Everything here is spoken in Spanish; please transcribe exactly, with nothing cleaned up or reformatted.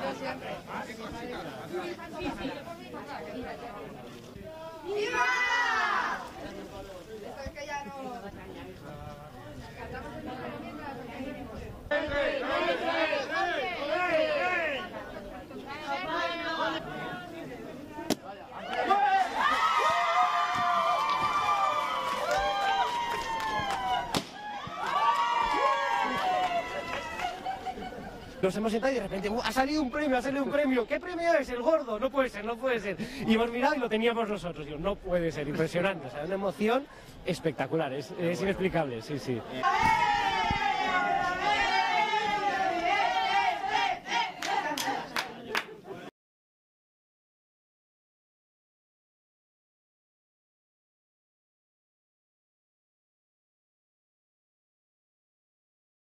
¡Viva! Esto es que ya no... Nos hemos sentado y de repente ¡uh, ha salido un premio, ha salido un premio! ¿Qué premio es? El gordo, no puede ser, no puede ser. Y hemos mirado y lo teníamos nosotros. Digo, no puede ser, impresionante, o sea, una emoción espectacular, es, es inexplicable, sí, sí.